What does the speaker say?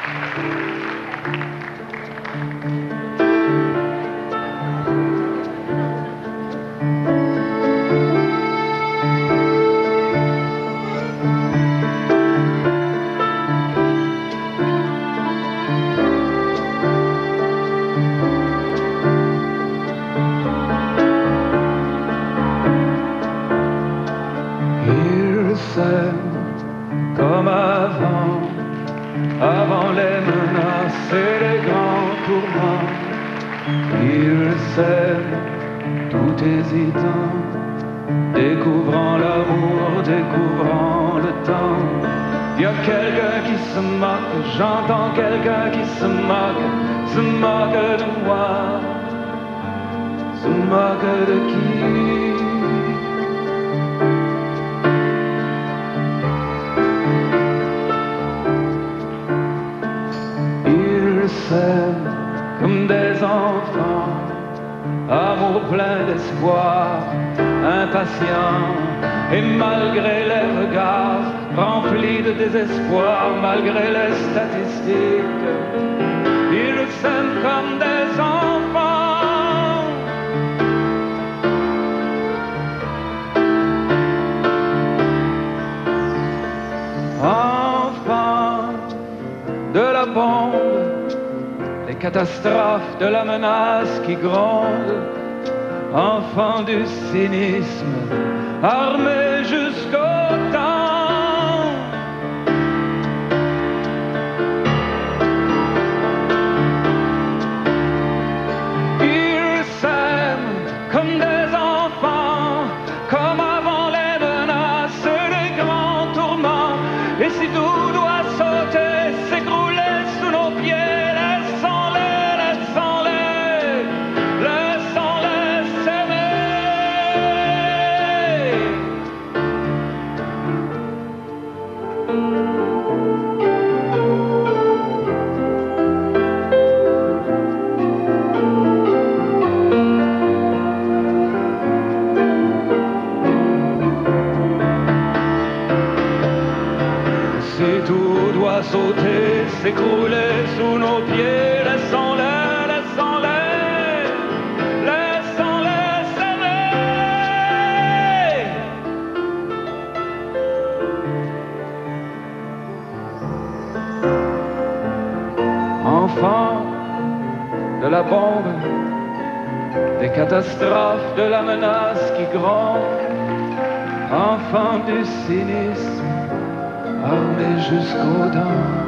Comme avant les menaces et les grands tourments, ils s'aiment tout hésitant, découvrant l'amour, découvrant le temps. Il y a quelqu'un qui se moque, j'entends quelqu'un qui se moque de moi, se moque de qui? Comme des enfants, amour plein d'espoir, impatient, et malgré les regards remplis de désespoir, malgré les statistiques, ils s'aiment comme des enfants. Enfants de la bombe, les catastrophes de la menace qui gronde, enfants du cynisme, armés jusqu'aux dents. Ils s'aiment comme des enfants, comme avant les menaces, les grands tourments. Et si tout doit sauter, s'écrouler sous nos pieds, si tout doit sauter, s'écrouler sous nos pieds, laissons-les, laissons-les, laissons-les s'aimer. Enfants de la bombe, des catastrophes, de la menace qui gronde, enfants du cynisme, armés jusqu'aux dents.